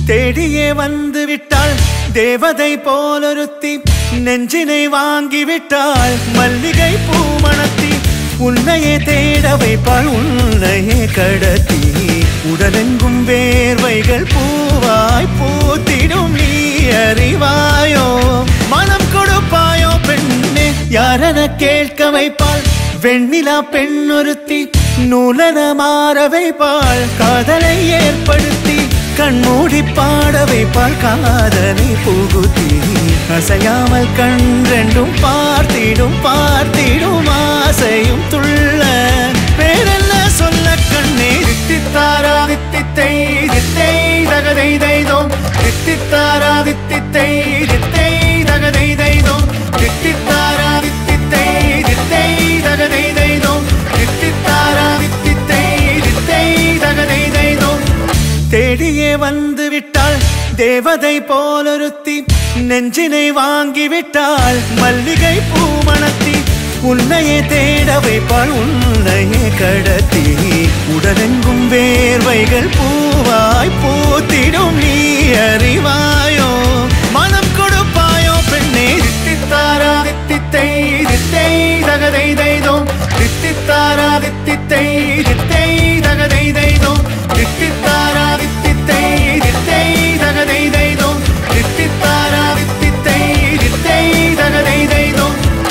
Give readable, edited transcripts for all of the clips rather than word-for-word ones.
தேடியே வந்து விட்டாள் தேவதை போலொருத்தி நெஞ்சினை வாங்கி விட்டாள் மல்லிகை பூ மணத்தி உன்னையே தேட வைப்பாள் உன்னையே கடத்தி உடலெங்கும் வேர்வைகள் பூவாய் பூத்திடும் நீ அறிவாயோ மனம் கொடுப்பாயோ பெண்ணே யாரென கேட்க வைப்பாள் வெண்ணிலா பெண்ணொருத்தி நூலன மாற வைப்பாள் காதலை ஏற்படுத்தி கண்மூடி பாட வைப்பாள் காதலை புகுத்தி அசையாமல் கண் ரெண்டும் பார்த்திடும் பார்த்திடும் ஆசையும் துள்ள பேரெல்ல சொல்ல கண்ணே தித்தித்தாரா தித்தித்தை தித்தை தகதை தைதோம் தித்தித்தாரா தித்தித்தை தித்தை தகதை தைதோம் தித்தித்தாரா தித்தித்தை தித்தை தகதை தைதோம் தித்தித்தாரா தித்தித்தை தித்தை தகதை தைதோம் தேடியே வந்து விட்டாள் தேவதை போலொருத்தி நெஞ்சினை வாங்கி விட்டாள் மல்லிகை பூ மணத்தி உன்னையே தேட வைப்பாள் உன்னையே கடத்தி உடலெங்கும் வேர்வைகள் பூவாய் பூத்திடும் நீ அறிவாயோ மனம் கொடுப்பாயோ பெண்ணே தித்தித்தாரா தித்தித்தை தித்தை தகதை தைதோம் தித்தித்தாரா தித்தித்தை தித்தை தகதை தைதோம் தித்தித்தாரா தித்தித்தை தித்தை தகதை தைதோம் தித்தித்தாரா தித்தித்தை தித்தை தகதை தைதோம்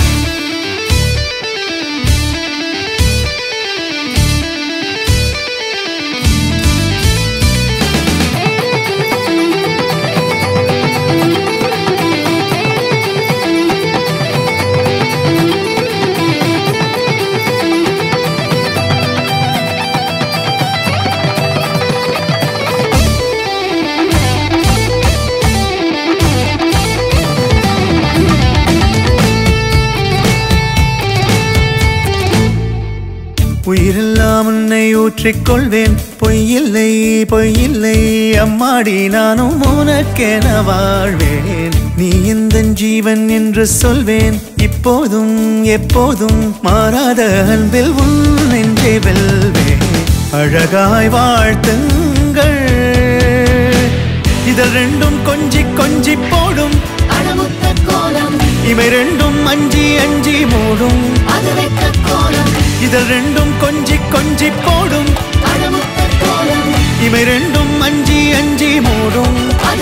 உயிரெல்லாம் உன்னை ஊற்றிக்கொள்வேன் பொய்யில்லை பொய்யில்லை அம்மாடி நானும் உனக்கென வாழ்வேன் நீ இந்த ஜீவன் என்று சொல்வேன் இப்போதும் எப்போதும் மாறாத அன்பில் உன் நெஞ்சை வெல்வேன் அழகாய் வாழ்த்துங்கள் இதழ் ரெண்டும் கொஞ்சி கொஞ்சி போடும் இவை ரெண்டும் அஞ்சி அஞ்சி மூடும் இதழ் ரெண்டும் கொஞ்சி கொஞ்சி போடும் இவை ரெண்டும் அஞ்சி அஞ்சி மூடும்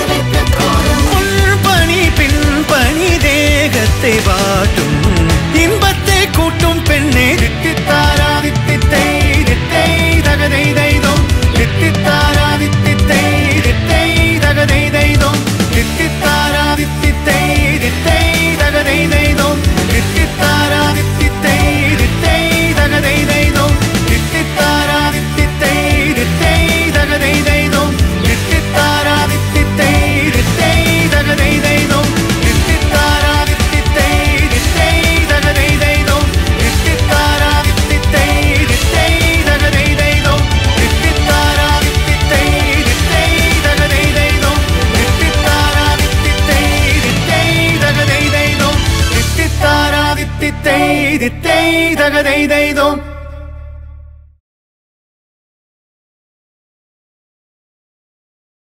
முன்பணி பின்பணி தேகத்தை வாட்டும் இன்பத்தை கூட்டும் பெண்ணே தித்தித்தாரா தித்தித்தை தித்தை தகதை தைதோம் தித்தித்தாரா தித்தித்தை தித்தை தகதை தைதோம் தித்தித்தாரா தித்தித்தை தித்தை தகதை தைதோம் தித்தித்தாரா தித்தித்தை தித்தை தகதை தைதோம் தித்தித்தாரா தித்தித்தை தித்தை தகதை தைதோம் தித்தித்தாரா தித்தித்தை தித்தை தகதை தைதோம் தித்தித்தாரா தித்தித்தை தித்தை தகதை தைதோம் தித்தித்தாரா தித்தித்தை தித்தை தகதை தைதோம் தித்தித்தாரா தித்தித்தை தித்தை தகதை தைதோம் தித்தித்தாரா தித்தித்தை தித்தை தகதை தைதோம் தித்தித்தாரா தித்தித்தை தித்தை தகதை தைதோம்